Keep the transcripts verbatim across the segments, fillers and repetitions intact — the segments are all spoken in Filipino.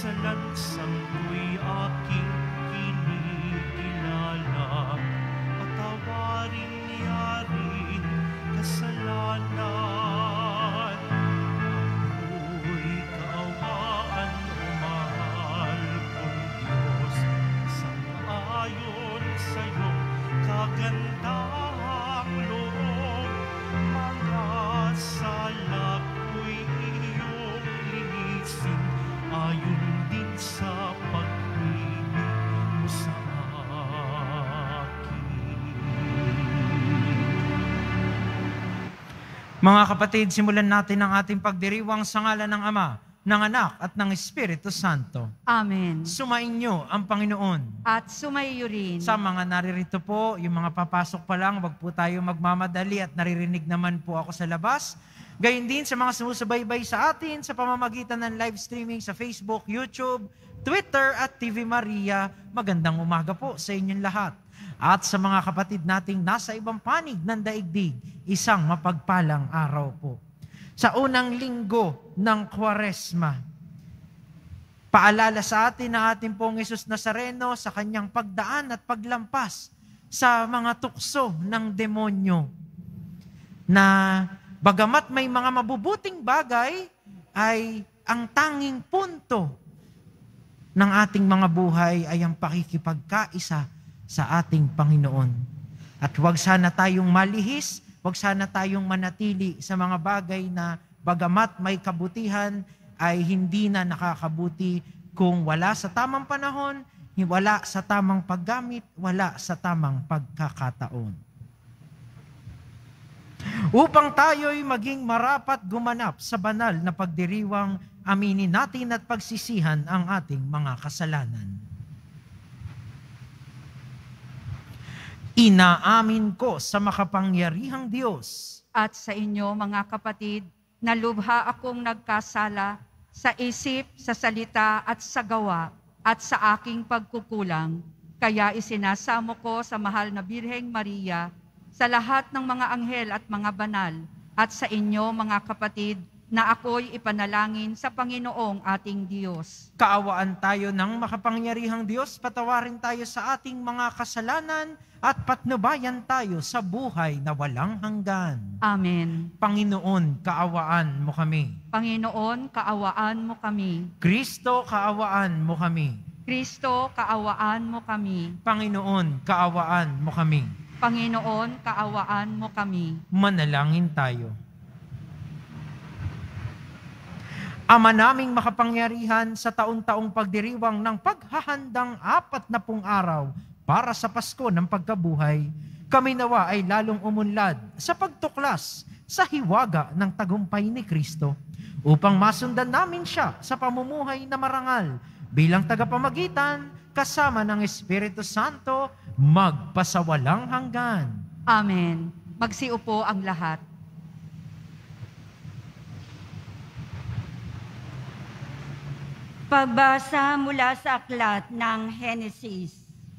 Salansang ko'y aking kinikilala, patawarin niyaring kasalanan. Ako'y kaawaan o mahal kong Diyos, sang-ayon sa'yong kagandahang loob. Mga sala ko'y iyong linisin, ayon din sa pag-ibig mo sa akin. Mga kapatid, simulan natin ang ating pagdiriwang sa ngalan ng Ama, ng Anak at ng Espiritu Santo. Amen. Sumainyo ang Panginoon. At sumaiyo rin. Sa mga naririto po, yung mga papasok pa lang, wag po tayo magmamadali at naririnig naman po ako sa labas. Gayun din sa mga sumusubaybay sa atin sa pamamagitan ng live streaming sa Facebook, YouTube, Twitter at T V Maria. Magandang umaga po sa inyong lahat. At sa mga kapatid nating nasa ibang panig ng daigdig, isang mapagpalang araw po. Sa unang linggo ng Kwaresma, paalala sa atin na ating pong Jesus Nazareno sa kanyang pagdaan at paglampas sa mga tukso ng demonyo na bagamat may mga mabubuting bagay, ay ang tanging punto ng ating mga buhay ay ang pakikipagkaisa sa ating Panginoon. At huwag sana tayong malihis, huwag sana tayong manatili sa mga bagay na bagamat may kabutihan, ay hindi na nakakabuti kung wala sa tamang panahon, wala sa tamang paggamit, wala sa tamang pagkakataon. Upang tayo'y maging marapat gumanap sa banal na pagdiriwang, aminin natin at pagsisihan ang ating mga kasalanan. Inaamin ko sa makapangyarihang Diyos At sa inyo, mga kapatid, na lubha akong nagkasala sa isip, sa salita at sa gawa at sa aking pagkukulang. Kaya isinasamo ko sa mahal na Birheng Maria, sa lahat ng mga anghel at mga banal, at sa inyo, mga kapatid, na ako'y ipanalangin sa Panginoong ating Diyos. Kaawaan tayo ng makapangyarihang Diyos, patawarin tayo sa ating mga kasalanan, at patnubayan tayo sa buhay na walang hanggan. Amen. Panginoon, kaawaan mo kami. Panginoon, kaawaan mo kami. Kristo, kaawaan mo kami. Kristo, kaawaan mo kami. Panginoon, kaawaan mo kami. Panginoon, kaawaan mo kami. Manalangin tayo. Ama naming makapangyarihan, sa taon-taong pagdiriwang ng paghahandang apat na pung araw para sa Pasko ng pagkabuhay, kami nawa ay lalong umunlad sa pagtuklas sa hiwaga ng tagumpay ni Kristo, upang masundan namin siya sa pamumuhay na marangal bilang tagapamagitan kasama ng Espiritu Santo magpasawalang hanggan. Amen. Magsiupo ang lahat. Pagbasa mula sa aklat ng Henesis.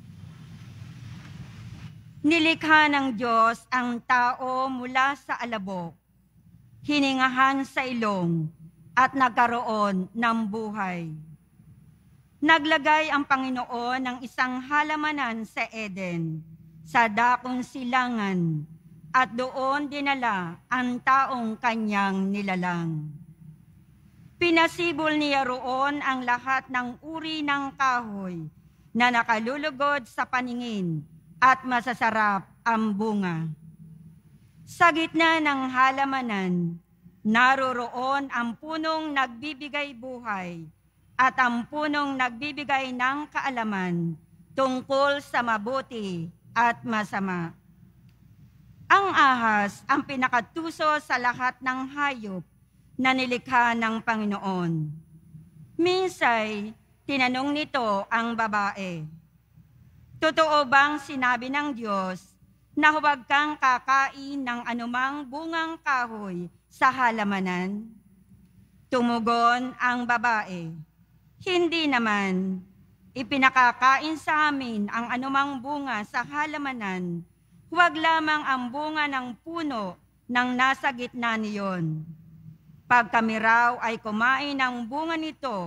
Nilikha ng Diyos ang tao mula sa alabok, hiningahan sa ilong, at nagkaroon ng buhay. Naglagay ang Panginoon ng isang halamanan sa Eden, sa dakong silangan, at doon dinala ang taong kanyang nilalang. Pinasibol niya roon ang lahat ng uri ng kahoy na nakalulugod sa paningin at masasarap ang bunga. Sa gitna ng halamanan, naroroon ang punong nagbibigay buhay at ang punong nagbibigay ng kaalaman tungkol sa mabuti at masama. Ang ahas ang pinakatuso sa lahat ng hayop na nilikha ng Panginoon. Minsay, tinanong nito ang babae, "Totoo bang sinabi ng Diyos na huwag kang kakain ng anumang bungang kahoy sa halamanan?" Tumugon ang babae, "Hindi naman. Ipinakakain sa amin ang anumang bunga sa halamanan, huwag lamang ang bunga ng puno ng nasa gitna niyon. Pag kami raw ay kumain ng bunga nito,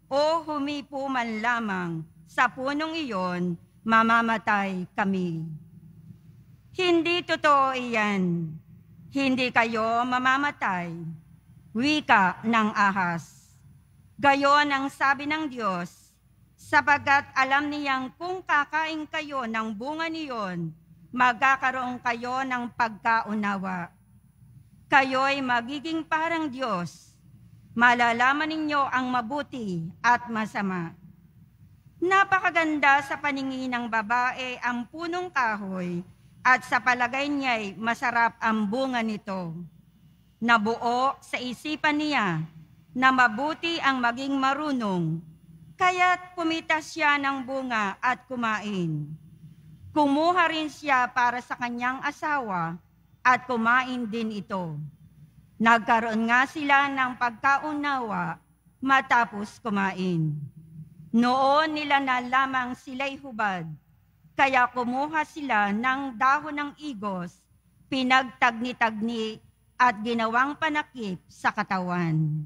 o humipo man lamang sa punong iyon, mamamatay kami. Hindi totoo iyan. Hindi kayo mamamatay. Wika ng ahas. Gayon ang sabi ng Diyos, sapagkat alam niyang kung kakain kayo ng bunga niyon, magkakaroon kayo ng pagkaunawa. Kayo'y magiging parang Diyos. Malalaman ninyo ang mabuti at masama. Napakaganda sa paningin ng babae ang punong kahoy, at sa palagay niya'y masarap ang bunga nito. Nabuo sa isipan niya na mabuti ang maging marunong, kaya't pumitas siya ng bunga at kumain. Kumuha rin siya para sa kanyang asawa at kumain din ito. Nagkaroon nga sila ng pagkaunawa matapos kumain. Noon nila na lamang sila'y hubad, kaya kumuha sila ng dahon ng igos, pinagtagni-tagni at ginawang panakip sa katawan.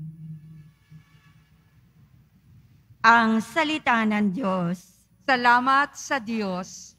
Ang salita ng Diyos. Salamat sa Diyos.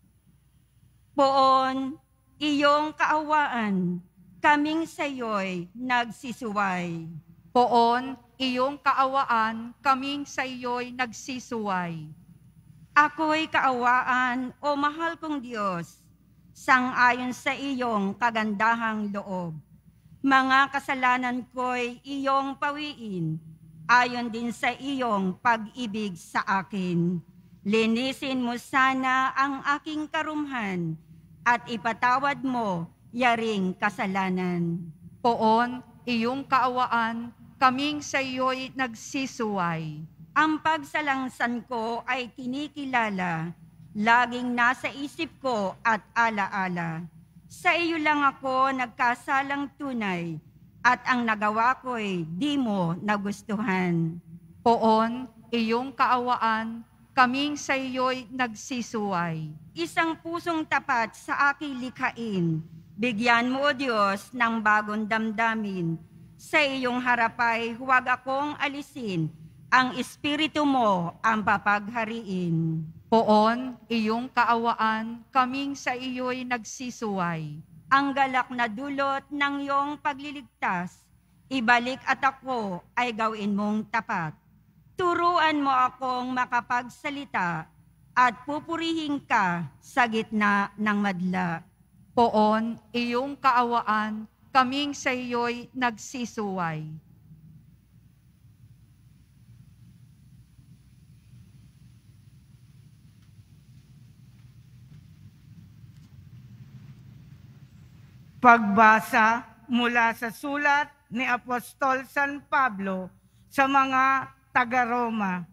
Poon, iyong kaawaan, kaming sayo'y nagsisuway. Poon, iyong kaawaan, kaming sa iyo'y nagsisuway. Ako'y kaawaan, o mahal kong Diyos, sang-ayon sa iyong kagandahang loob. Mga kasalanan ko'y iyong pawiin, ayon din sa iyong pag-ibig sa akin. Linisin mo sana ang aking karumhan, at ipatawad mo yaring kasalanan. Poon, iyong kaawaan, kaming sa iyo'y nagsisuway. Ang pagsalangsan ko ay kinikilala, laging nasa isip ko at alaala. Sa iyo lang ako nagkasalang tunay, at ang nagawa ko'y di mo nagustuhan. Poon, iyong kaawaan, kaming sa iyo'y nagsisuway. Isang pusong tapat sa aking likhain, bigyan mo o Diyos ng bagong damdamin. Sa iyong harapay huwag akong alisin, ang Espiritu mo ang papaghariin. Poon, iyong kaawaan, kaming sa iyo'y nagsisuway. Ang galak na dulot ng iyong pagliligtas, ibalik at ako ay gawin mong tapat. Turuan mo akong makapagsalita at pupurihin ka sa gitna ng madla. Poon, iyong kaawaan, kaming sa iyo'y nagsisuway. Pagbasa mula sa sulat ni Apostol San Pablo sa mga taga-Roma.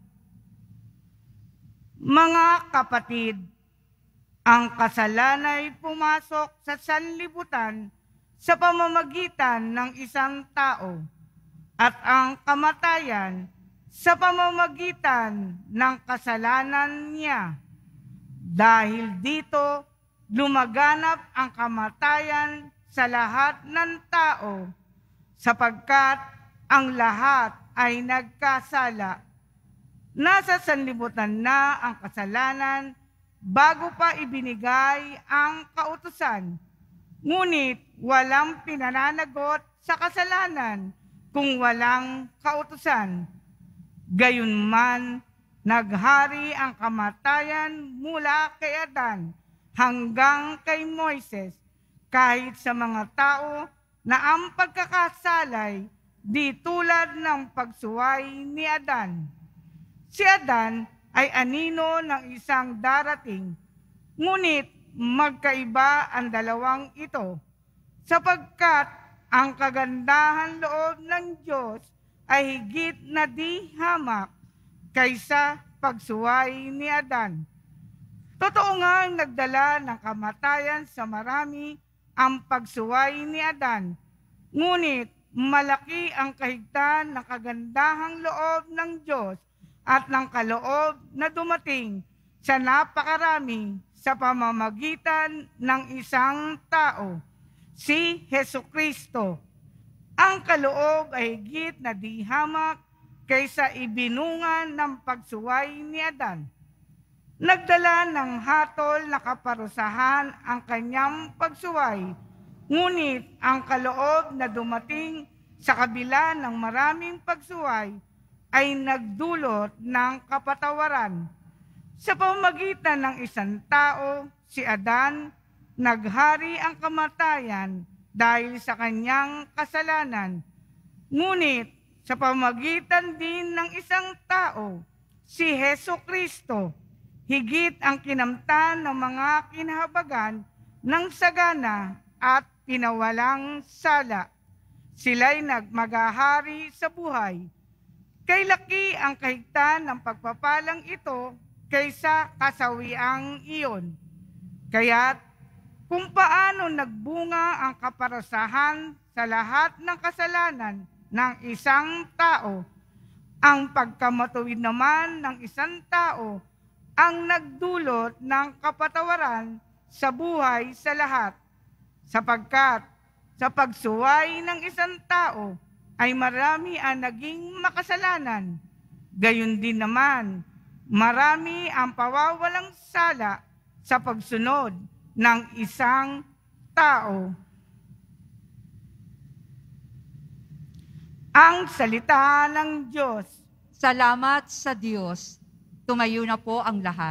Mga kapatid, ang kasalanan ay pumasok sa sanlibutan sa pamamagitan ng isang tao, at ang kamatayan sa pamamagitan ng kasalanan niya. Dahil dito, lumaganap ang kamatayan sa lahat ng tao, sapagkat ang lahat ay nagkasala. Nasa sanlibutan na ang kasalanan bago pa ibinigay ang kautusan. Ngunit walang pinananagot sa kasalanan kung walang kautusan. Gayunman, naghari ang kamatayan mula kay Adan hanggang kay Moises, kahit sa mga tao na ang pagkakasalay di tulad ng pagsuway ni Adan. Si Adan ay anino ng isang darating, ngunit magkaiba ang dalawang ito, sapagkat ang kagandahan loob ng Diyos ay higit na di hamak kaysa pagsuway ni Adan. Totoo nga ang nagdala ng kamatayan sa marami ang pagsuway ni Adan, ngunit malaki ang kahigtan ng kagandahang loob ng Diyos at ng kaloob na dumating sa napakarami sa pamamagitan ng isang tao, si Hesukristo. Ang kaloob ay higit na di hamak kaysa ibinungan ng pagsuway ni Adan. Nagdala ng hatol na kaparusahan ang kanyang pagsuway, ngunit ang kaloob na dumating sa kabila ng maraming pagsuway ay nagdulot ng kapatawaran. Sa pamamagitan ng isang tao, si Adan, naghari ang kamatayan dahil sa kanyang kasalanan. Ngunit sa pamamagitan din ng isang tao, si Hesukristo, higit ang kinamtan ng mga kinahabagan ng sagana at pinawalang sala. Sila'y nagmagahari sa buhay. Kay laki ang kahigtan ng pagpapalang ito kaysa kasawiang iyon. Kaya't kung paano nagbunga ang kaparasahan sa lahat ng kasalanan ng isang tao, ang pagkamatuwid naman ng isang tao ang nagdulot ng kapatawaran sa buhay sa lahat, sapagkat sa pagsuway ng isang tao ay marami ang naging makasalanan. Gayon din naman, marami ang pawawalang sala sa pagsunod ng isang tao. Ang salita ng Diyos. Salamat sa Diyos. Tumayo na po ang lahat.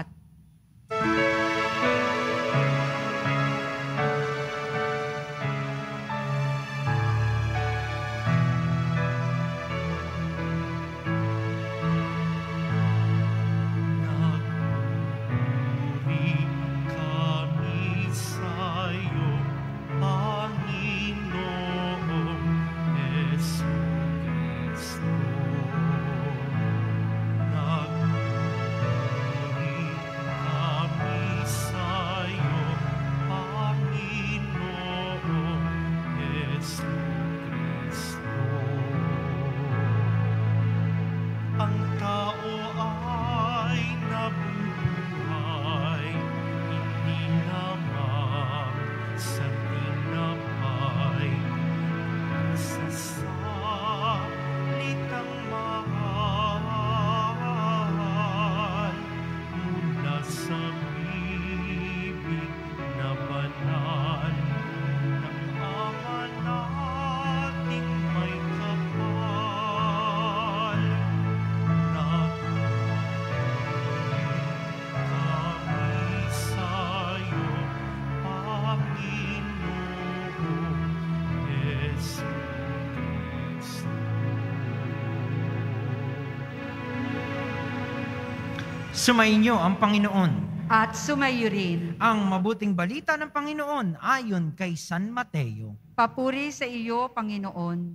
Nagpupuri kami sa'yo, Panginoong Jesucristo. Ang tao ay nabuhay, hindi lamang sa tinapay, sa salitang mahal mula sa bibig na banal ng Ama nating may kapal. Kami sa'yo, Panginoong Jesucristo. Sumainyo ang Panginoon. At sumayo rin. Ang mabuting balita ng Panginoon ayon kay San Mateo. Papuri sa iyo, Panginoon.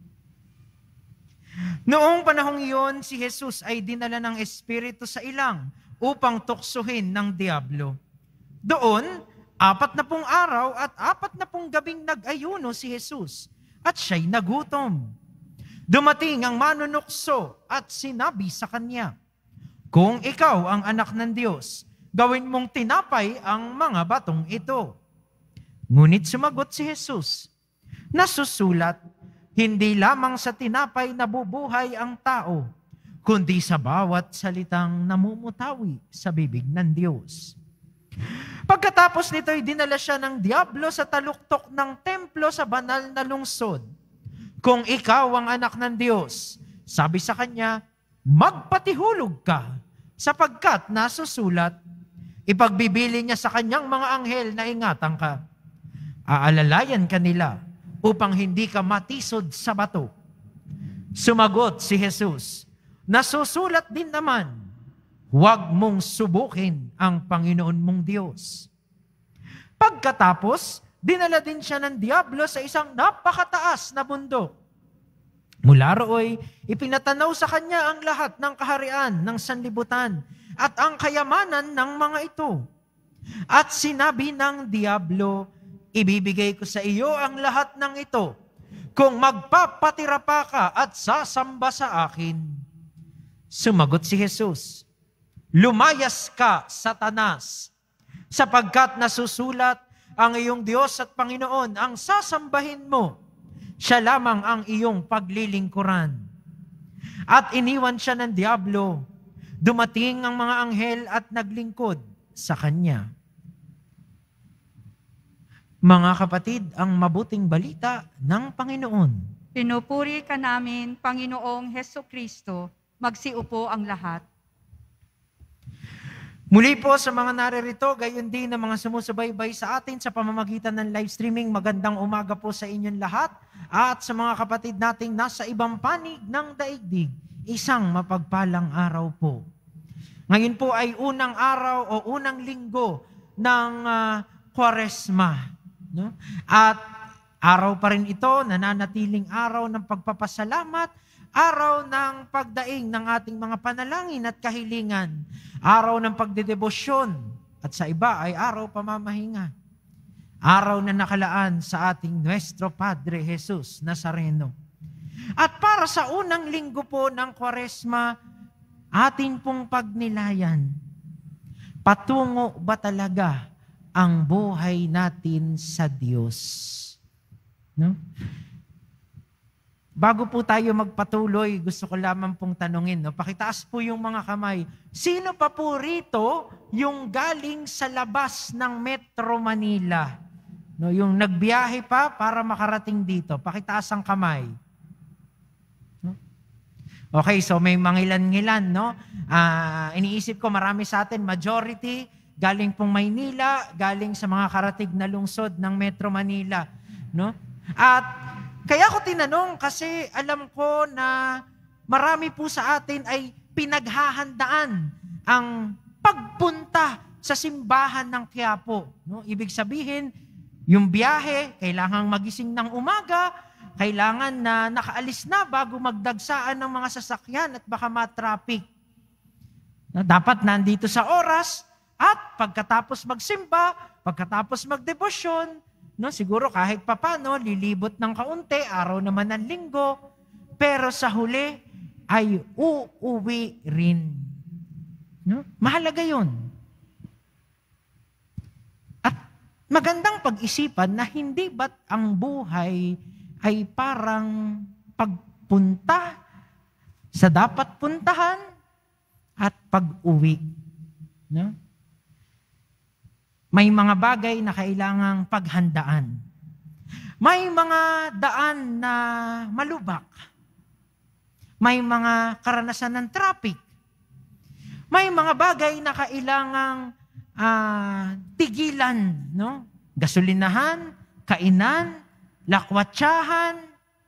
Noong panahong iyon, si Jesus ay dinala ng Espiritu sa ilang upang tuksuhin ng Diablo. Doon, apat na pung araw at apat na pung gabing nag-ayuno si Jesus at siya'y nagutom. Dumating ang manunukso at sinabi sa kanya, "Kung ikaw ang anak ng Diyos, gawin mong tinapay ang mga batong ito." Ngunit sumagot si Jesus, "Nasusulat, hindi lamang sa tinapay nabubuhay ang tao, kundi sa bawat salitang namumutawi sa bibig ng Diyos." Pagkatapos nito'y dinala siya ng Diablo sa taluktok ng templo sa banal na lungsod. "Kung ikaw ang anak ng Diyos," sabi sa kanya, "magpatihulog ka, sapagkat nasusulat, ipagbibili niya sa kanyang mga anghel na ingatan ka. Aalalayan ka nila upang hindi ka matisod sa bato." Sumagot si Jesus, "Nasusulat din naman, huwag mong subukin ang Panginoon mong Diyos." Pagkatapos, dinala din siya ng Diablo sa isang napakataas na bundok. Mula rooy, ipinatanaw sa kanya ang lahat ng kaharian ng sanlibutan at ang kayamanan ng mga ito. At sinabi ng Diablo, "Ibibigay ko sa iyo ang lahat ng ito kung magpapatira pa ka at sasamba sa akin." Sumagot si Jesus, "Lumayas ka, Satanas, sapagkat nasusulat, ang iyong Diyos at Panginoon ang sasambahin mo. Siya lamang ang iyong paglilingkuran." At iniwan siya ng diablo. Dumating ang mga anghel at naglingkod sa kanya. Mga kapatid, ang mabuting balita ng Panginoon. Pinupuri ka namin, Panginoong Heso Kristo, magsiupo ang lahat. Muli po sa mga naririto, gayon din ang mga sumusubaybay sa atin sa pamamagitan ng live streaming, magandang umaga po sa inyong lahat. At sa mga kapatid nating nasa ibang panig ng daigdig, isang mapagpalang araw po. Ngayon po ay unang araw o unang linggo ng uh, Kwaresma. No? At araw pa rin ito, nananatiling araw ng pagpapasalamat, araw ng pagdaing ng ating mga panalangin at kahilingan, araw ng pagdedebosyon, at sa iba ay araw pamamahinga. Araw na nakalaan sa ating Nuestro Padre Jesus Nazareno. At para sa unang linggo po ng Kwaresma, atin pong pagnilayan, patungo ba talaga ang buhay natin sa Diyos? No? Bago po tayo magpatuloy, gusto ko lamang pong tanungin, no? Pakitaas po yung mga kamay. Sino pa po rito yung galing sa labas ng Metro Manila? No, yung nagbiyahe pa para makarating dito. Pakitaas ang kamay. No? Okay, so may mangilan-ngilan, no? Uh, iniisip ko marami sa atin, majority, galing pong Maynila, galing sa mga karatig na lungsod ng Metro Manila. No? At kaya ko tinanong kasi alam ko na marami po sa atin ay pinaghahandaan ang pagpunta sa simbahan ng Quiapo. No? Ibig sabihin, yung biyahe, kailangang magising ng umaga, kailangan na nakaalis na bago magdagsaan ng mga sasakyan at baka ma-traffic. No? Dapat nandito sa oras at pagkatapos magsimba, pagkatapos magdebosyon, no, siguro kahit papano, lilibot ng kaunti, araw naman ng linggo, pero sa huli ay uuwi rin. No? Mahalaga yun. At magandang pag-isipan na hindi ba't ang buhay ay parang pagpunta sa dapat puntahan at pag-uwi. No? May mga bagay na kailangang paghandaan. May mga daan na malubak. May mga karanasan ng traffic. May mga bagay na kailangang uh, tigilan, no? Gasolinahan, kainan, lakwatsahan.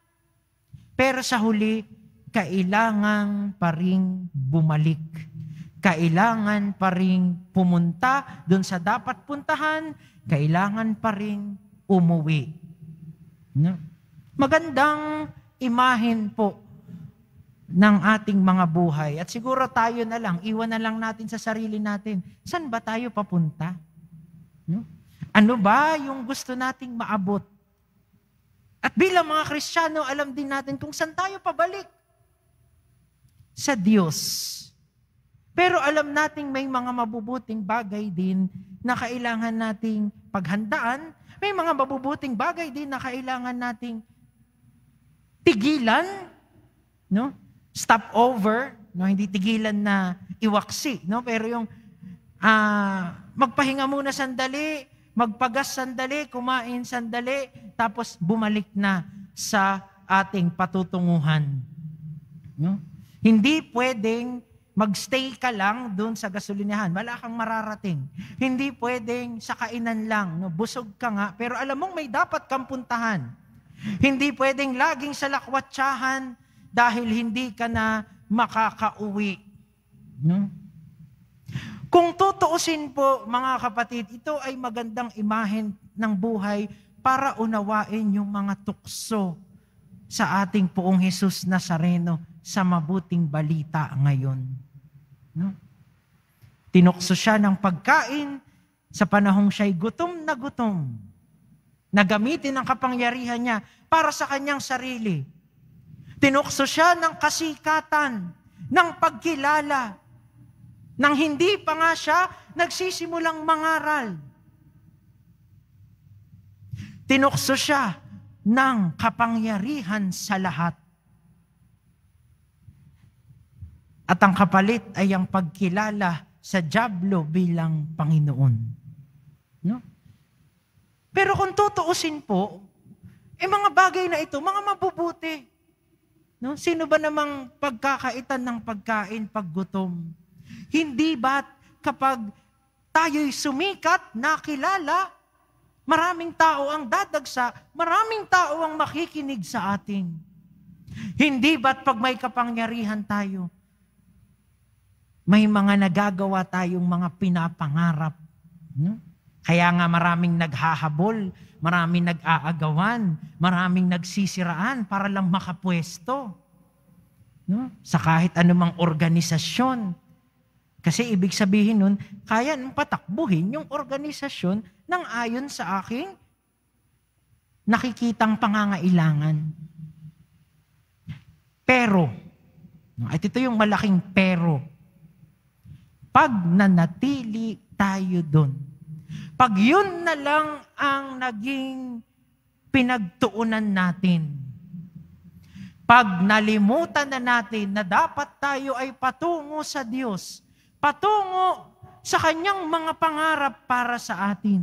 Pero sa huli, kailangan pa ring bumalik. Kailangan pa rin pumunta doon sa dapat puntahan, kailangan pa rin umuwi. No? Magandang imahen po ng ating mga buhay. At siguro tayo na lang, iwan na lang natin sa sarili natin, saan ba tayo papunta? No? Ano ba yung gusto nating maabot? At bilang mga Kristiyano, alam din natin kung saan tayo pabalik. Sa Diyos. Pero alam nating may mga mabubuting bagay din na kailangan nating paghandaan. May mga mabubuting bagay din na kailangan nating tigilan, no? Stop over, no? Hindi tigilan na iwaksi, no? Pero yung uh, magpahinga muna sandali, magpagas sandali, kumain sandali, tapos bumalik na sa ating patutunguhan. No? Hindi pwedeng magstay ka lang doon sa gasolinahan. Wala kang mararating. Hindi pwedeng sa kainan lang. No? Busog ka nga, pero alam mong may dapat kang puntahan. Hindi pwedeng laging sa lakwatsahan dahil hindi ka na makakauwi. No? Kung tutuusin po, mga kapatid, ito ay magandang imahen ng buhay para unawain yung mga tukso sa ating Poong Jesus Nazareno sa mabuting balita ngayon. No? Tinukso siya ng pagkain sa panahong siya'y gutom na gutom. Nagamitin ang kapangyarihan niya para sa kanyang sarili. Tinukso siya ng kasikatan, ng pagkilala, nang hindi pa nga siya nagsisimulang mangaral. Tinukso siya ng kapangyarihan sa lahat. At ang kapalit ay ang pagkilala sa dyablo bilang Panginoon. No? Pero kung tutuusin po, eh mga bagay na ito, mga mabubuti. No? Sino ba namang pagkakaitan ng pagkain pag gutom? Hindi ba't kapag tayo'y sumikat, nakilala, maraming tao ang dadagsa, maraming tao ang makikinig sa atin? Hindi ba't pag may kapangyarihan tayo, may mga nagagawa tayong mga pinapangarap? No? Kaya nga maraming naghahabol, maraming nag-aagawan, maraming nagsisiraan para lang makapwesto. No? Sa kahit anumang organisasyon. Kasi ibig sabihin nun, kaya nang patakbuhin yung organisasyon ng ayon sa aking nakikitang pangangailangan. Pero, at ito yung malaking pero, pag nanatili tayo doon, pag yun na lang ang naging pinagtuunan natin, pag nalimutan na natin na dapat tayo ay patungo sa Diyos, patungo sa Kanyang mga pangarap para sa atin,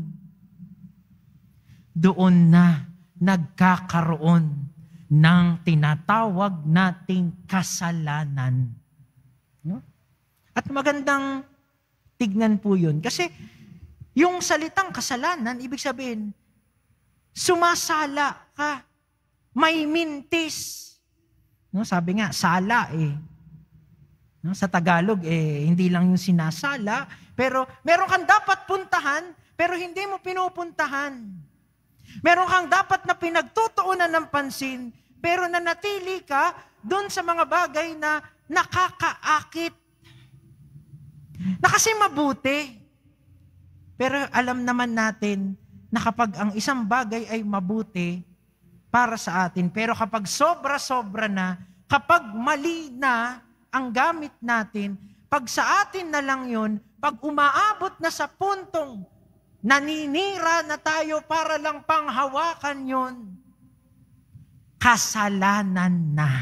doon na nagkakaroon ng tinatawag nating kasalanan. No? At magandang tignan po yun. Kasi yung salitang kasalanan, ibig sabihin, sumasala ka, may mintis. No, sabi nga, sala eh. No, sa Tagalog, eh, hindi lang yung sinasala, pero meron kang dapat puntahan, pero hindi mo pinupuntahan. Meron kang dapat na pinagtutuunan ng pansin, pero nanatili ka doon sa mga bagay na nakakaakit. Na kasi mabuti. Pero alam naman natin na kapag ang isang bagay ay mabuti para sa atin, pero kapag sobra-sobra na, kapag mali na ang gamit natin, pag sa atin na lang yun, pag umaabot na sa puntong naninira na tayo para lang panghawakan yun, kasalanan na.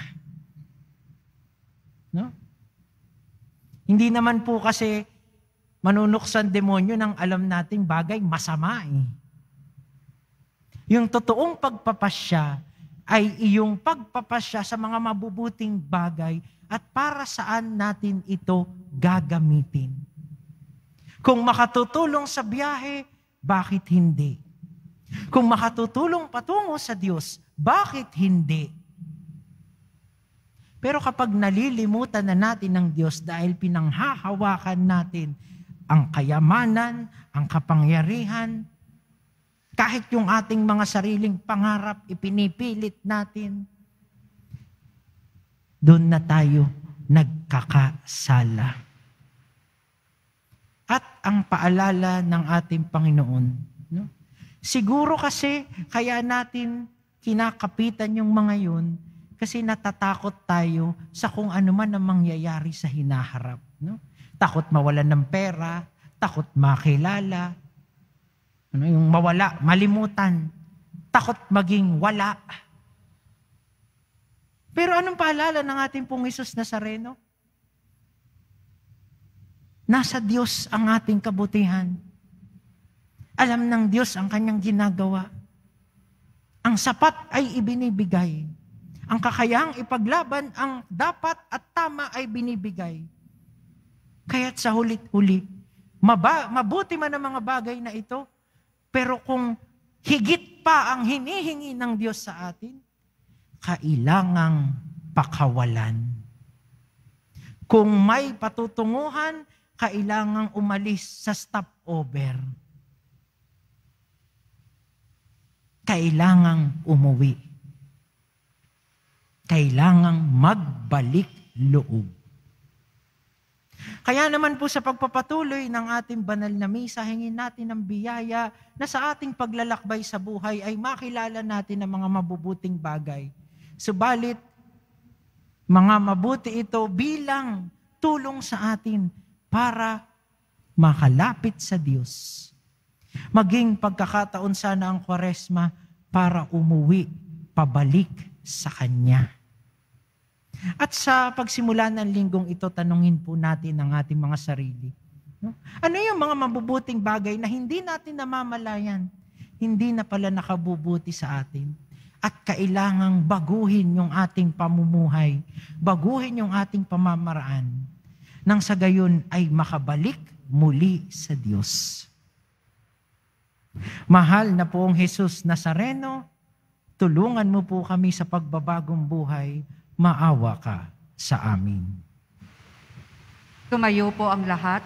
No? Hindi naman po kasi manunuksan demonyo ng alam nating bagay masama eh. Yung totoong pagpapasya ay iyong pagpapasya sa mga mabubuting bagay at para saan natin ito gagamitin. Kung makatutulong sa biyahe, bakit hindi? Kung makatutulong patungo sa Diyos, bakit hindi? Pero kapag nalilimutan na natin ng Diyos dahil pinanghahawakan natin ang kayamanan, ang kapangyarihan, kahit yung ating mga sariling pangarap, ipinipilit natin, doon na tayo nagkakasala. At ang paalala ng ating Panginoon, no? Siguro kasi kaya natin kinakapitan yung mga yun kasi natatakot tayo sa kung ano man ang mangyayari sa hinaharap. No? Takot mawalan ng pera, takot makilala, ano, yung mawala, malimutan, takot maging wala. Pero anong paalala ng ating pong Hesus Nazareno? Nasa Diyos ang ating kabutihan. Alam ng Diyos ang kanyang ginagawa. Ang sapat ay ibinibigay. Ang kakayahang ipaglaban ang dapat at tama ay binibigay. Kaya't sa hulit-huli, maba, mabuti man ang mga bagay na ito, pero kung higit pa ang hinihingi ng Diyos sa atin, kailangang pakawalan. Kung may patutunguhan, kailangang umalis sa stopover. Kailangang umuwi. Kailangang magbalik loob. Kaya naman po sa pagpapatuloy ng ating banal na misa, hingin natin ang biyaya na sa ating paglalakbay sa buhay ay makilala natin ang mga mabubuting bagay. Subalit, mga mabuti ito bilang tulong sa atin para makalapit sa Diyos. Maging pagkakataon sana ang Kwaresma para umuwi, pabalik sa Kanya. At sa pagsimula ng linggong ito, tanungin po natin ang ating mga sarili. No? Ano yung mga mabubuting bagay na hindi natin namamalayan, hindi na pala nakabubuti sa atin? At kailangang baguhin yung ating pamumuhay, baguhin yung ating pamamaraan, nang sa gayon ay makabalik muli sa Diyos. Mahal na poong Jesus Nazareno, tulungan mo po kami sa pagbabagong buhay, maawa ka sa amin. Tumayo po ang lahat.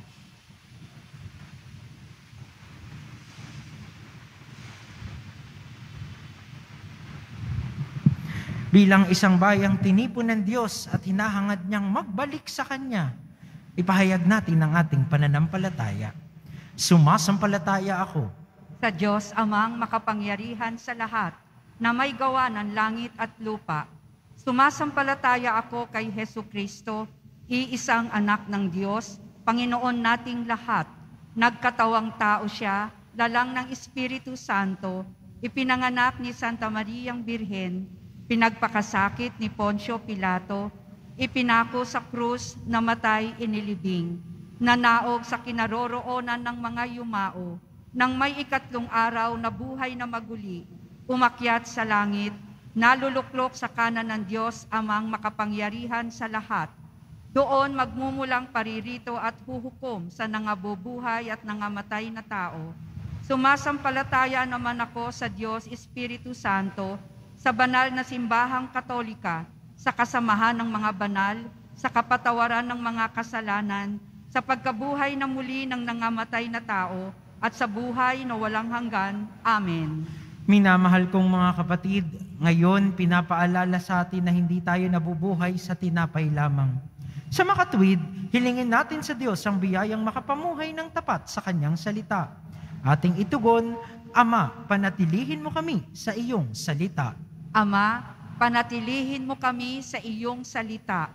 Bilang isang bayang tinipon ng Diyos at hinahangad niyang magbalik sa Kanya, ipahayag natin ang ating pananampalataya. Sumasampalataya ako Sa Diyos Amang makapangyarihan sa lahat, na may gawa ng langit at lupa. Sumasampalataya ako kay Hesu Kristo, iisang anak ng Diyos, Panginoon nating lahat. Nagkatawang tao siya, lalang ng Espiritu Santo, ipinanganak ni Santa Mariang Birhen, pinagpakasakit ni Poncio Pilato, ipinako sa krus, namatay, inilibing, nanaog sa kinaroroonan ng mga yumao, nang may ikatlong araw na buhay na maguli, umakyat sa langit, naluluklok sa kanan ng Diyos Amang makapangyarihan sa lahat. Doon magmumulang paririto at huhukom sa nangabubuhay at nangamatay na tao. Sumasampalataya naman ako sa Diyos Espiritu Santo, sa banal na simbahang katolika, sa kasamahan ng mga banal, sa kapatawaran ng mga kasalanan, sa pagkabuhay na muli ng nangamatay na tao, at sa buhay na walang hanggan. Amen. Minamahal kong mga kapatid, ngayon pinapaalala sa atin na hindi tayo nabubuhay sa tinapay lamang. Sa makatuwid, hilingin natin sa Diyos ang biyayang makapamuhay ng tapat sa Kanyang salita. Ating itugon, Ama, panatilihin mo kami sa iyong salita. Ama, panatilihin mo kami sa iyong salita.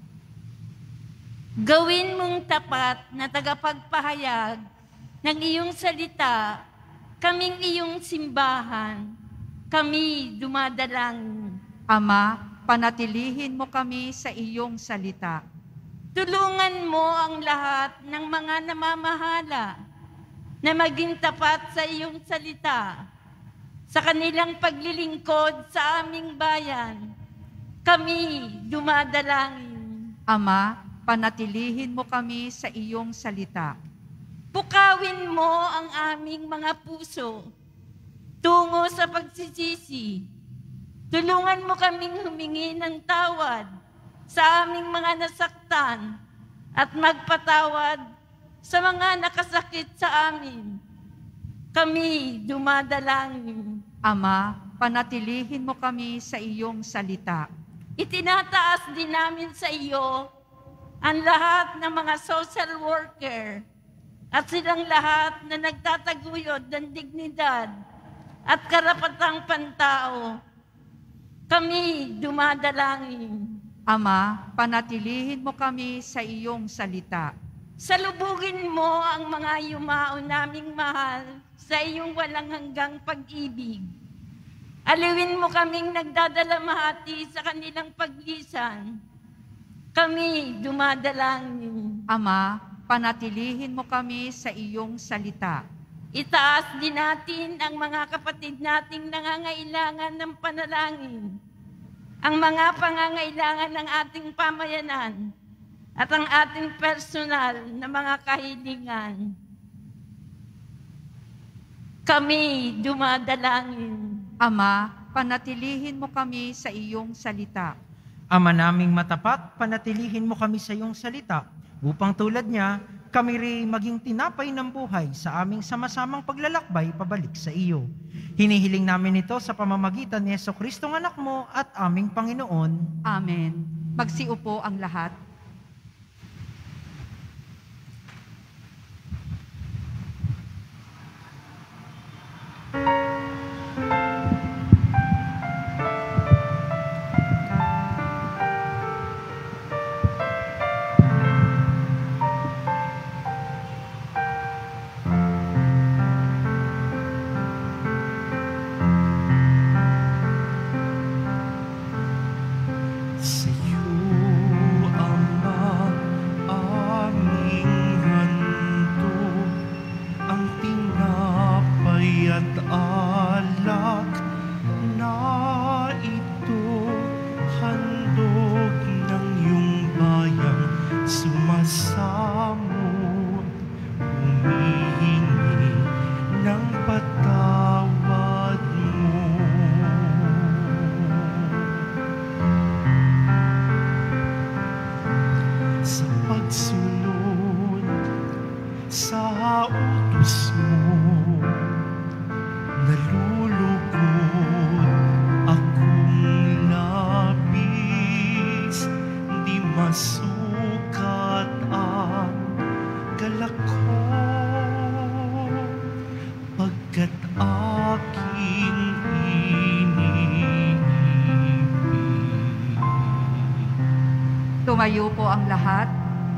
Gawin mong tapat na tagapagpahayag ng iyong salita, kaming iyong simbahan, kami dumadalangin. Ama, panatilihin mo kami sa iyong salita. Tulungan mo ang lahat ng mga namamahala na maging tapat sa iyong salita. Sa kanilang paglilingkod sa aming bayan, kami dumadalangin. Ama, panatilihin mo kami sa iyong salita. Pukawin mo ang aming mga puso tungo sa pagsisisi. Tulungan mo kaming humingi ng tawad sa aming mga nasaktan at magpatawad sa mga nakasakit sa amin. Kami dumadalangin. Ama, panatilihin mo kami sa iyong salita. Itinataas din namin sa iyo ang lahat ng mga social worker at silang lahat na nagtataguyod ng dignidad at karapatang pantao. Kami dumadalangin. Ama, panatilihin mo kami sa iyong salita. Salubugin mo ang mga yumao naming mahal sa iyong walang hanggang pag-ibig. Aliwin mo kaming nagdadalamhati sa kanilang paglisan. Kami dumadalangin. Ama, panatilihin mo kami sa iyong salita. Itaas din natin ang mga kapatid nating nangangailangan ng panalangin, ang mga pangangailangan ng ating pamayanan, at ang ating personal na mga kahilingan. Kami dumadalangin. Ama, panatilihin mo kami sa iyong salita. Ama naming matapat, panatilihin mo kami sa iyong salita, upang tulad niya, kami rin maging tinapay ng buhay sa aming sama-samang paglalakbay pabalik sa iyo. Hinihiling namin ito sa pamamagitan ni Jesucristo ng anak mo at aming Panginoon. Amen. Magsiupo ang lahat. Sa iyo masukat ang galak ko, pagkat aking iniibig. Tumayo po ang lahat.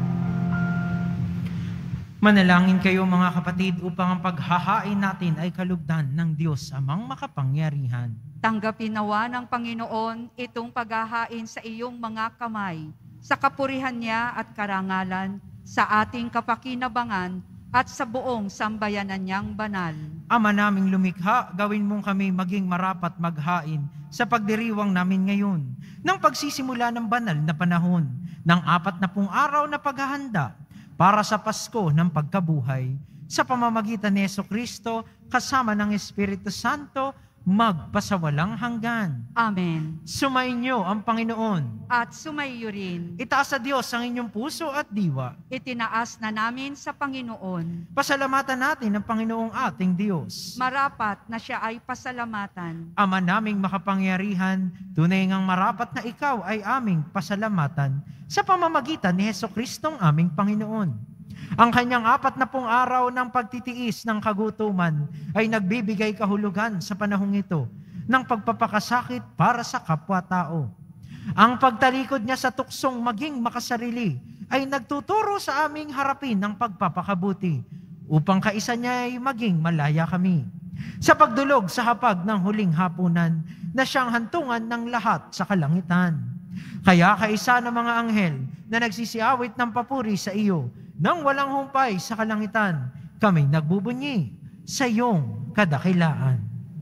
Manalangin kayo mga kapatid upang ang paghahain natin ay kalugdan ng Diyos amang makapangyarihan. Tanggapin nawa ng Panginoon itong paghahain sa iyong mga kamay, sa kapurihan niya at karangalan, sa ating kapakinabangan at sa buong sambayanan niyang banal. Ama naming lumikha, gawin mong kami maging marapat maghain sa pagdiriwang namin ngayon ng pagsisimula ng banal na panahon ng apat na pung araw na paghahanda para sa Pasko ng pagkabuhay sa pamamagitan ni Jesucristo kasama ng Espiritu Santo magpasawalang hanggan. Amen. Sumainyo ang Panginoon. At sumaiyo rin. Itaas sa Diyos ang inyong puso at diwa. Itinaas na namin sa Panginoon. Pasalamatan natin ang Panginoong ating Diyos. Marapat na siya ay pasalamatan. Ama naming makapangyarihan, tunay ngang marapat na ikaw ay aming pasalamatan sa pamamagitan ni Jesucristong aming Panginoon. Ang kanyang apat na pung araw ng pagtitiis ng kagutuman ay nagbibigay kahulugan sa panahong ito ng pagpapakasakit para sa kapwa-tao. Ang pagtalikod niya sa tuksong maging makasarili ay nagtuturo sa aming harapin ng pagpapakabuti upang kaisa niya ay maging malaya kami. Sa pagdulog sa hapag ng huling hapunan na siyang hantungan ng lahat sa kalangitan. Kaya kaisa ng mga anghel na nagsisiawit ng papuri sa iyo nang walang humpay sa kalangitan, kami nagbubunyi sa iyong kadakilaan.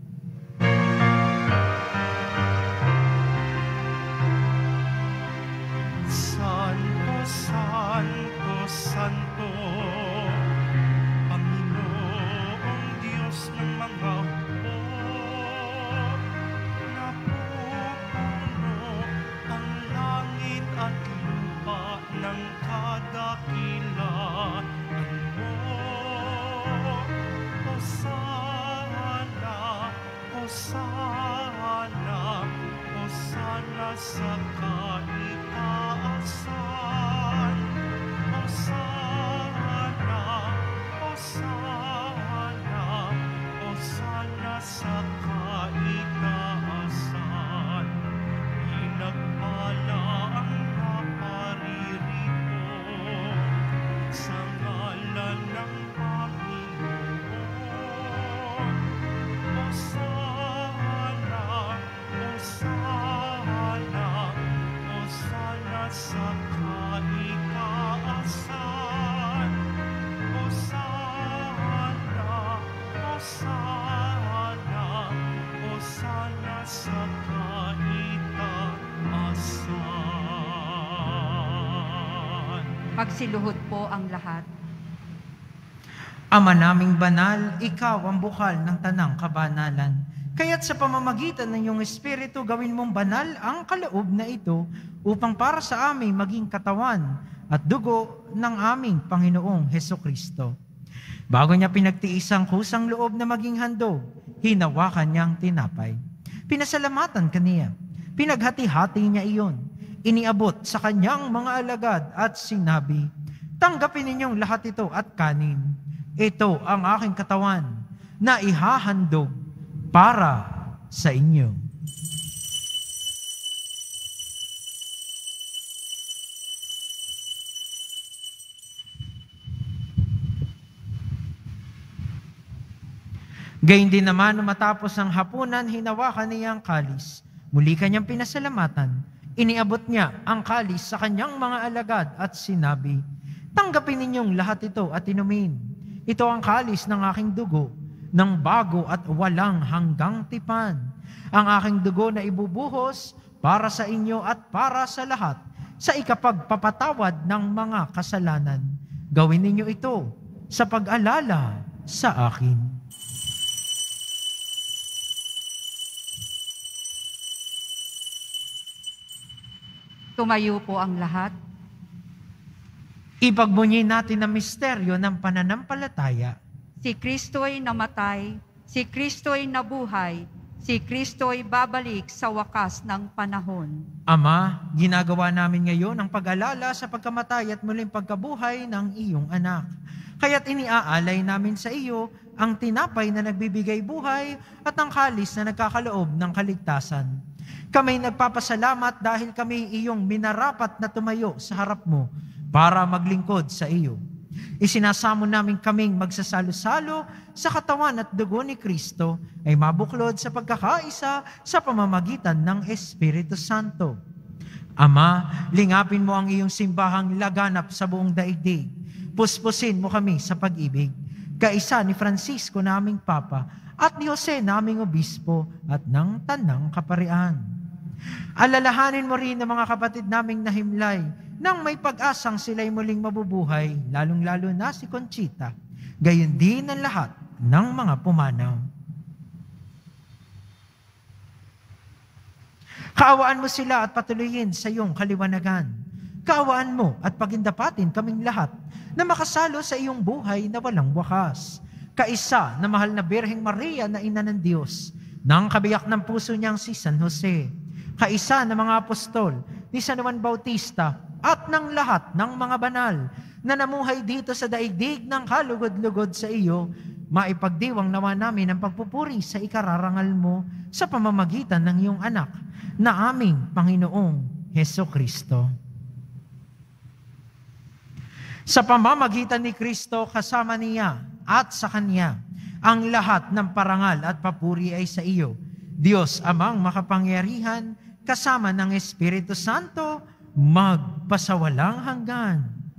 Santo, Santo, Santo, Panginoong Diyos ng mga hukbo, napupuno ang langit at lupa ng kadakilaan mo. Hosana, Hosana, Hosana sa kaitaasan. Hosana, Hosana, Hosana sa kaitaasan. Pinagpala ang naparirito sa ngalan ng Panginoon. Hosana, Hosana, Hosana sa kaitaasan. Hosana, Hosana, Hosana sa kaitaasan. Magsiluhod po ang lahat. Ama naming banal, ikaw ang bukal ng tanang kabanalan. Kaya't sa pamamagitan ng iyong Espiritu, gawin mong banal ang kaloob na ito upang para sa amin maging katawan at dugo ng aming Panginoong Hesukristo. Bago niya pinagtiis ang kusang loob na maging handog, hinawakan niyang tinapay. Pinasalamatan kaniya. Pinaghati-hati niya iyon. Iniabot sa kanyang mga alagad at sinabi, "Tanggapin ninyong lahat ito at kanin. Ito ang aking katawan na ihahandog para sa inyo." Gayun din naman, matapos ang hapunan, hinawakan niya ang kalis. Muli kanyang pinasalamatan. Iniabot niya ang kalis sa kanyang mga alagad at sinabi, "Tanggapin ninyong lahat ito at inumin. Ito ang kalis ng aking dugo, ng bago at walang hanggang tipan. Ang aking dugo na ibubuhos para sa inyo at para sa lahat, sa ikapagpapatawad ng mga kasalanan. Gawin ninyo ito sa pag-alala sa akin." Tumayo po ang lahat. Ipagbunyi natin ang misteryo ng pananampalataya. Si Kristo'y namatay, si Kristo'y nabuhay, Si Kristo'y babalik sa wakas ng panahon. Ama, ginagawa namin ngayon ang pag-alala sa pagkamatay at muling pagkabuhay ng iyong anak. Kaya't iniaalay namin sa iyo ang tinapay na nagbibigay buhay at ang kalis na nagkakaloob ng kaligtasan. Kami nagpapasalamat dahil kami iyong minarapat na tumayo sa harap mo para maglingkod sa iyo. Isinasamo namin kaming magsasalo-salo sa katawan at dugo ni Kristo ay mabuklod sa pagkakaisa sa pamamagitan ng Espiritu Santo. Ama, lingapin mo ang iyong simbahang laganap sa buong daigdig. Puspusin mo kami sa pag-ibig. Kaisa ni Francisco naming Papa at ni Jose naming Obispo at ng Tanang Kaparian. Alalahanin mo rin ang mga kapatid naming nahimlay nang may pag-asang sila'y muling mabubuhay, lalong-lalo na si Conchita, gayon din ang lahat ng mga pumanaw. Kaawaan mo sila at patuloyin sa iyong kaliwanagan. Kaawaan mo at pagindapatin kaming lahat na makasalo sa iyong buhay na walang wakas. Kaisa na mahal na Birheng Maria na Ina ng Diyos, ng kabiyak ng puso niyang si San Jose, kaisa na mga apostol ni San Juan Bautista, at ng lahat ng mga banal na namuhay dito sa daigdig ng kalugod-lugod sa iyo, maipagdiwang nawa namin ang pagpupuri sa ikararangal mo sa pamamagitan ng iyong anak na aming Panginoong Hesukristo. Sa pamamagitan ni Kristo kasama niya at sa Kanya, ang lahat ng parangal at papuri ay sa iyo, Diyos Amang makapangyarihan, kasama ng Espiritu Santo, magpasawalang hanggan.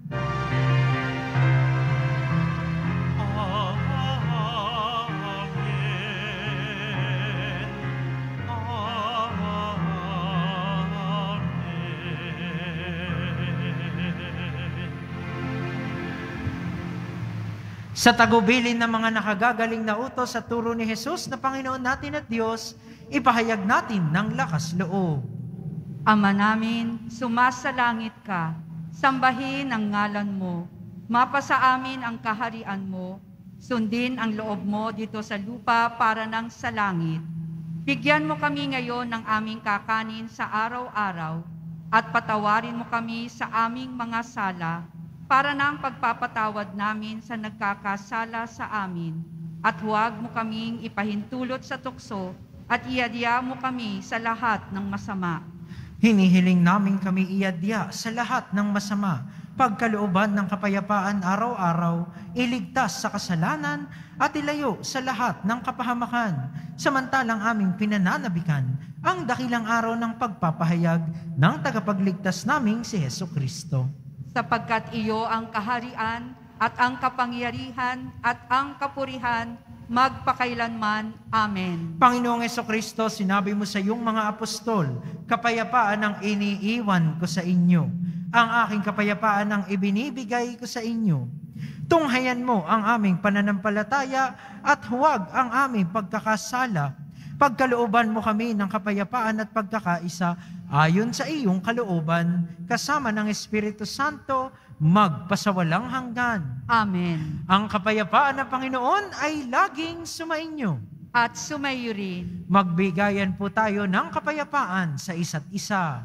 Sa tagubilin ng mga nakagagaling na utos sa turo ni Jesus na Panginoon natin at Diyos, ipahayag natin ng lakas loob. Ama namin, sumasalangit ka, sambahin ang ngalan mo, mapasa amin ang kaharian mo, sundin ang loob mo dito sa lupa para nang sa langit. Bigyan mo kami ngayon ng aming kakanin sa araw-araw at patawarin mo kami sa aming mga sala para nang pagpapatawad namin sa nagkakasala sa amin. At huwag mo kaming ipahintulot sa tukso at iadya mo kami sa lahat ng masama. Hinihiling namin kami iadya sa lahat ng masama, pagkalooban ng kapayapaan araw-araw, iligtas sa kasalanan at ilayo sa lahat ng kapahamakan, samantalang aming pinananabikan ang dakilang araw ng pagpapahayag ng tagapagligtas naming si Hesukristo. Sapagkat iyo ang kaharian at ang kapangyarihan at ang kapurihan magpakailanman. Amen. Panginoong Hesukristo, sinabi mo sa iyong mga apostol, kapayapaan ang iniiwan ko sa inyo. Ang aking kapayapaan ang ibinibigay ko sa inyo. Tunghayan mo ang aming pananampalataya at huwag ang aming pagkakasala. Pagkalooban mo kami ng kapayapaan at pagkakaisa ayon sa iyong kalooban, kasama ng Espiritu Santo, magpasawalang hanggan. Amen. Ang kapayapaan ng Panginoon ay laging sumainyo. At sumayo rin. Magbigayan po tayo ng kapayapaan sa isa't isa.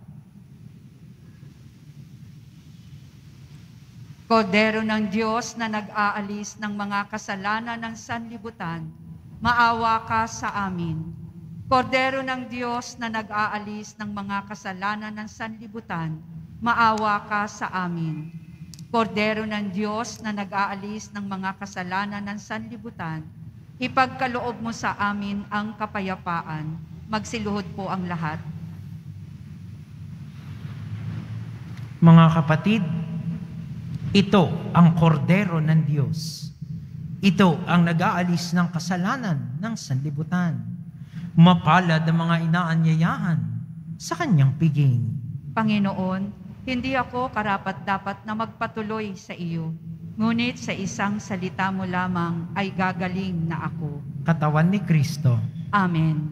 Kordero ng Diyos na nag-aalis ng mga kasalanan ng sanlibutan, maawa ka sa amin. Kordero ng Diyos na nag-aalis ng mga kasalanan ng sanlibutan, maawa ka sa amin. Kordero ng Diyos na nag-aalis ng mga kasalanan ng sanlibutan, ipagkaloob mo sa amin ang kapayapaan. Magsiluhod po ang lahat. Mga kapatid, ito ang kordero ng Diyos. Ito ang nag-aalis ng kasalanan ng sanlibutan. Mapalad ang mga inaanyayahan sa kanyang piging. Panginoon, hindi ako karapat-dapat na magpatuloy sa iyo, ngunit sa isang salita mo lamang ay gagaling na ako. Katawan ni Kristo. Amen.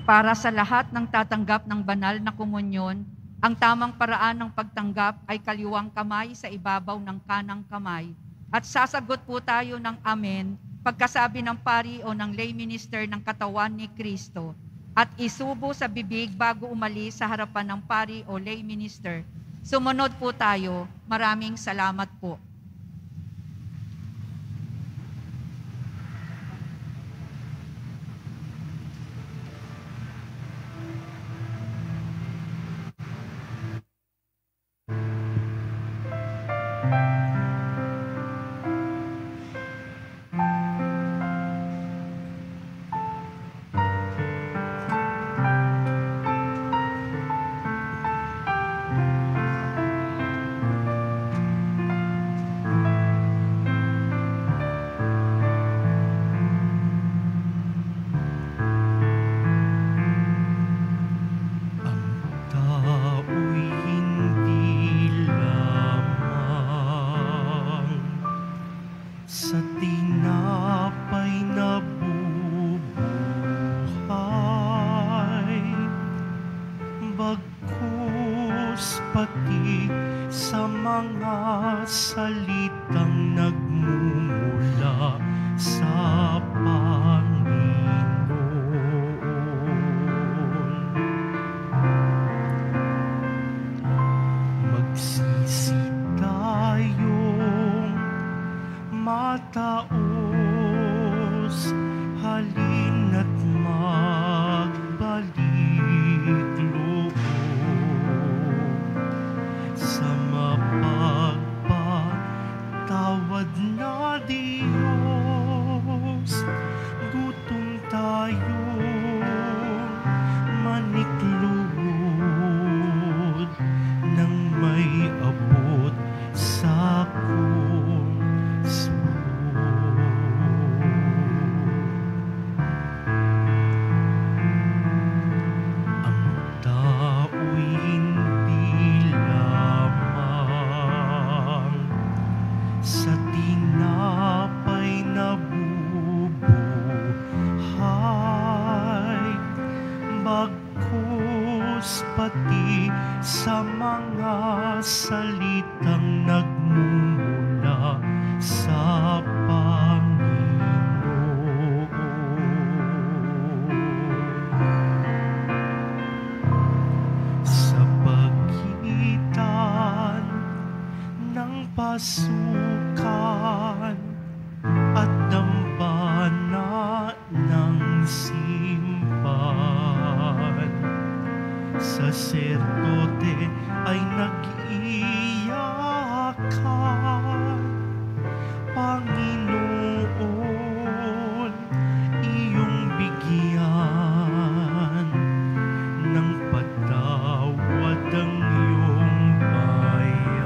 Para sa lahat ng tatanggap ng banal na komunyon, ang tamang paraan ng pagtanggap ay kaliwang kamay sa ibabaw ng kanang kamay. At sasagot po tayo ng amen pagkasabi ng pari o ng lay minister ng katawan ni Kristo at isubo sa bibig bago umalis sa harapan ng pari o lay minister. Sumunod po tayo. Maraming salamat po. Pasukan at dambana ng simbahan. Saserdote ay nag-iyakan. Panginoon, iyong bigyan ng patawad ang iyong bayan.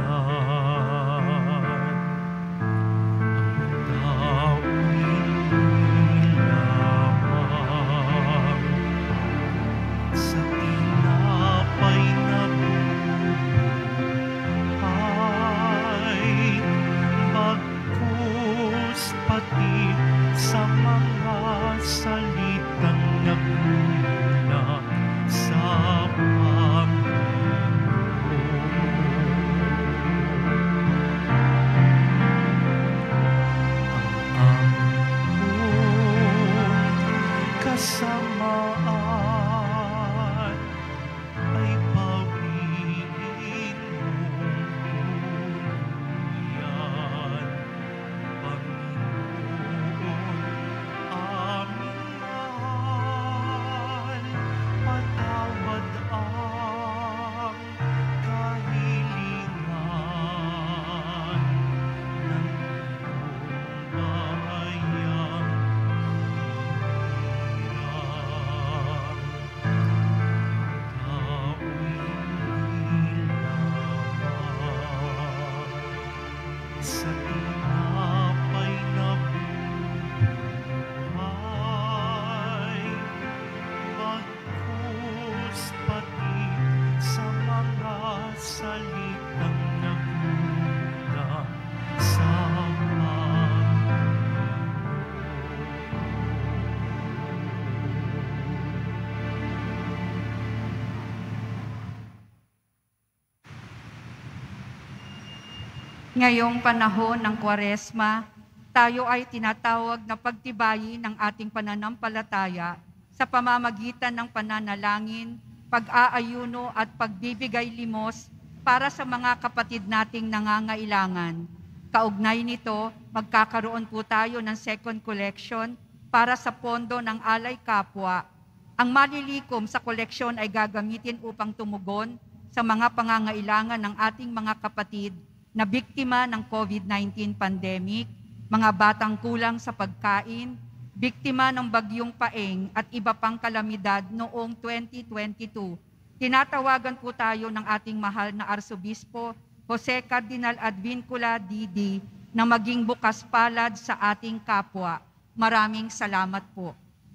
Ngayong panahon ng Kwaresma, tayo ay tinatawag na pagtibayin ng ating pananampalataya sa pamamagitan ng pananalangin, pag-aayuno at pagbibigay limos para sa mga kapatid nating nangangailangan. Kaugnay nito, magkakaroon po tayo ng second collection para sa pondo ng Alay Kapwa. Ang malilikom sa koleksyon ay gagamitin upang tumugon sa mga pangangailangan ng ating mga kapatid na biktima ng COVID nineteen pandemic, mga batang kulang sa pagkain, biktima ng bagyong Paeng at iba pang kalamidad noong twenty twenty-two. Tinatawagan po tayo ng ating mahal na Arsobispo Jose Cardinal Advincula D D na maging bukas palad sa ating kapwa. Maraming salamat po.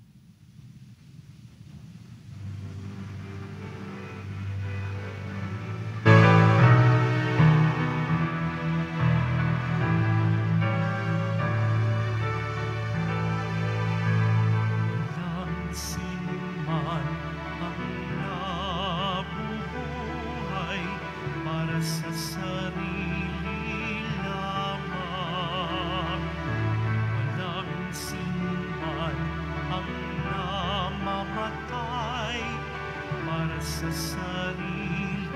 Sa sarili lamang, walang sinuman ang namamatay para sa sarili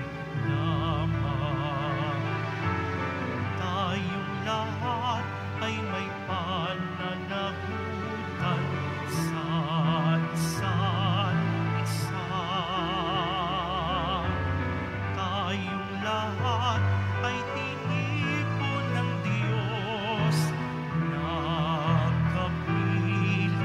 lamang. Tayong lahat ay may pananagutan sa isa't isa. Tayong lahat ay tinipon ng Diyos na kapiling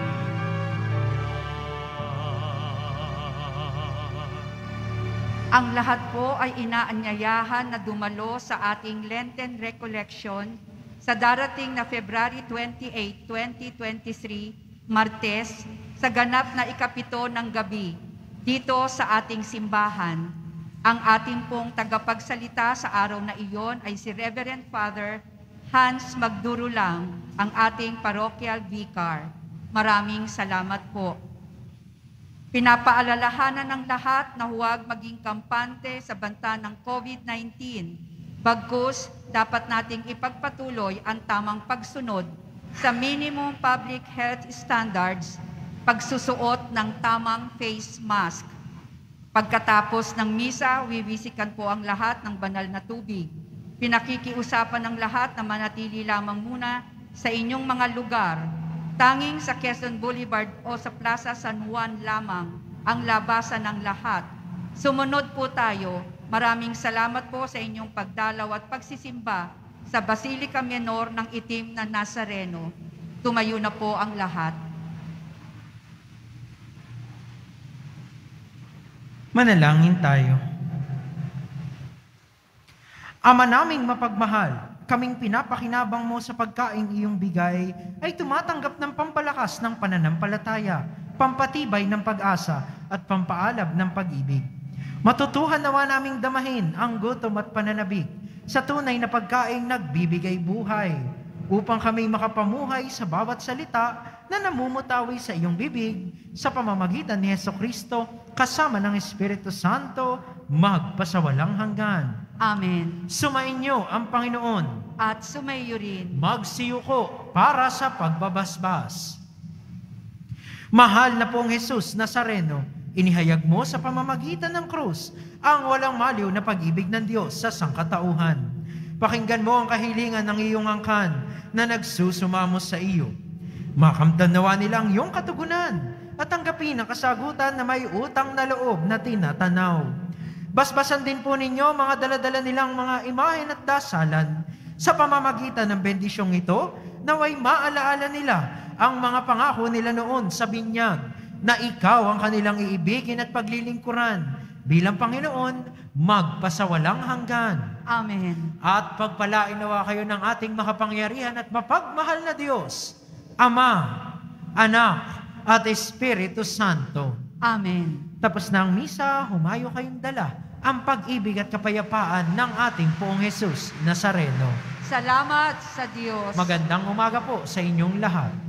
niya. Ang lahat po ay inaanyayahan na dumalo sa ating Lenten Recollection sa darating na February twenty-eighth, twenty twenty-three, Martes, sa ganap na ikapito ng gabi, dito sa ating simbahan. Ang ating pong tagapagsalita sa araw na iyon ay si Reverend Father Hans Magdurulang, ang ating parochial vicar. Maraming salamat po. Pinapaalalahanan ng lahat na huwag maging kampante sa banta ng COVID nineteen. Bagkus, dapat nating ipagpatuloy ang tamang pagsunod sa minimum public health standards, pagsusuot ng tamang face mask. Pagkatapos ng misa, wiwisikan po ang lahat ng banal na tubig. Pinakikiusapan ng lahat na manatili lamang muna sa inyong mga lugar. Tanging sa Quezon Boulevard o sa Plaza San Juan lamang ang labasan ng lahat. Sumunod po tayo. Maraming salamat po sa inyong pagdalaw at pagsisimba sa Basilica Menor ng Itim na Nazareno. Tumayo na po ang lahat. Manalangin tayo. Ama naming mapagmahal, kaming pinapakinabang mo sa pagkain iyong bigay ay tumatanggap ng pampalakas ng pananampalataya, pampatibay ng pag-asa at pampaalab ng pag-ibig. Matutuhan nawa naming damahin ang gutom at pananabik sa tunay na pagkain nagbibigay buhay, upang kami makapamuhay sa bawat salita na namumutawi sa iyong bibig sa pamamagitan ni Hesukristo kasama ng Espiritu Santo magpasawalang hanggan. Amen. Sumainyo ang Panginoon. At sumayo rin. Magsiyuko para sa pagbabasbas. Mahal na pong Jesus Nazareno, inihayag mo sa pamamagitan ng krus ang walang maliw na pag-ibig ng Diyos sa sangkatauhan. Pakinggan mo ang kahilingan ng iyong angkan na nagsusumamo sa iyo. Makamtan nawa nila ang iyong katugunan at tanggapin ang kasagutan na may utang na loob na tinatanaw. Basbasan din po ninyo mga daladala nilang mga imahen at dasalan sa pamamagitan ng bendisyong ito, naway maalaala nila ang mga pangako nila noon sa binyag na ikaw ang kanilang iibigin at paglilingkuran bilang Panginoon magpasawalang hanggan. Amen. At pagpalain nawa kayo ng ating makapangyarihan at mapagmahal na Diyos, Ama, Anak, at Espiritu Santo. Amen. Tapos na ang misa, humayo kayong dala ang pag-ibig at kapayapaan ng ating Poong Jesus Nazareno. Salamat sa Diyos. Magandang umaga po sa inyong lahat.